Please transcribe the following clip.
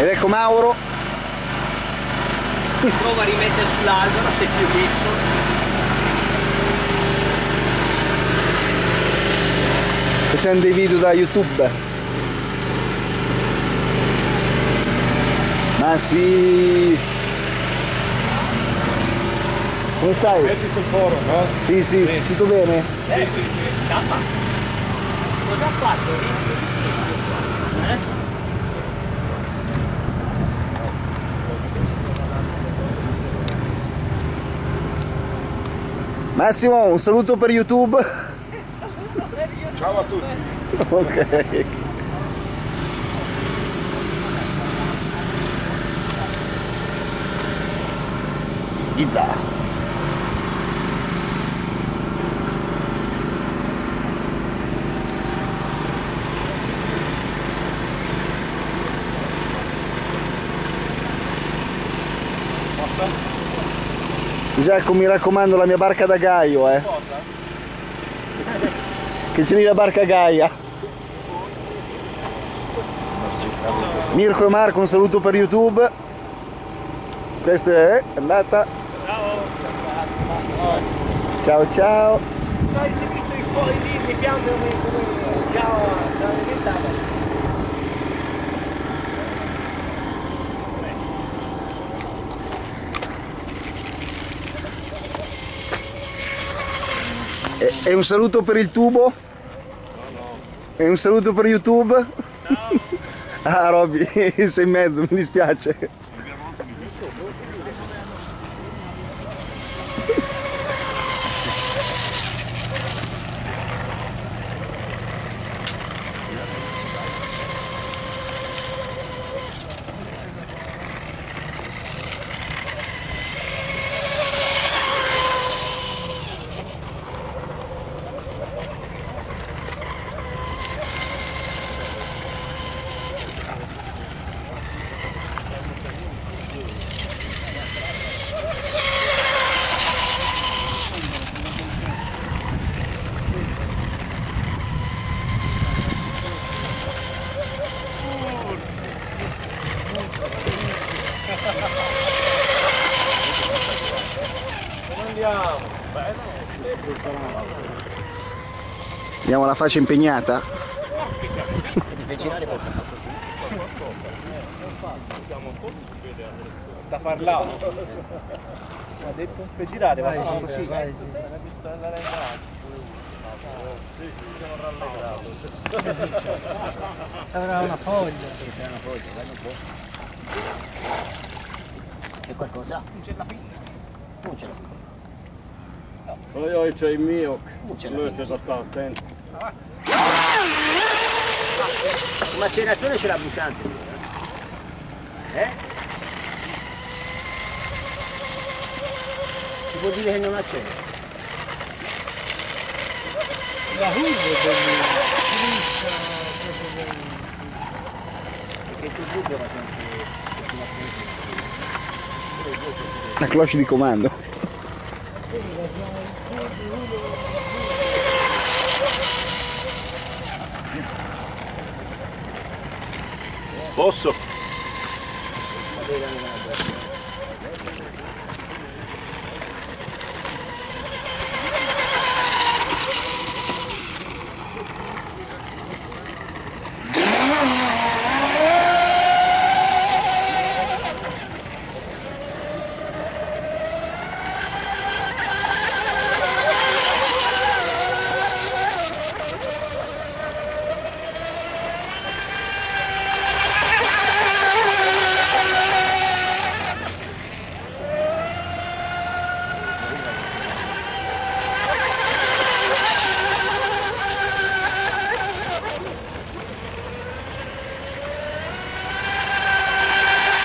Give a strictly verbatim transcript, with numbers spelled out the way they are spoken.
Ed ecco Mauro. Prova a rimettere sull'albero se ci riesco. Facendo dei video da YouTube. Ma sì. Come stai? Metti sul foro, no? Sì, sì, sì, tutto bene? Sì, sì, sì. Tappa. Cosa ha fatto? Eh? Massimo, un saluto per YouTube. Ciao a tutti. Ok. Pizza. Giacomo, mi raccomando, la mia barca da Gaio, eh. Che c'è lì la barca Gaia. Mirko e Marco, un saluto per YouTube. Questa è andata. Ciao ciao. Dai, si è visto i fuori lì, le fiamme come già sarà diventata. E un saluto per il tubo? No, no. E un saluto per YouTube? No. Ah, Robby, sei in mezzo, mi dispiace. Vediamo la faccia impegnata. Da farla. Ha detto per girare, va così. Avrà una foglia. C'è una foglia, vai un po'. C'è qualcosa? Non c'è la pinna. Non c'è la pinna. Però io c'ho il mio, Non c'è la lui pinna. c'è da stare attento. Macerazione c'è la bruciante. Eh? Si può dire che non accende? La uso Perché il tuo dubbio va sempre. La cloche di comando. Posso?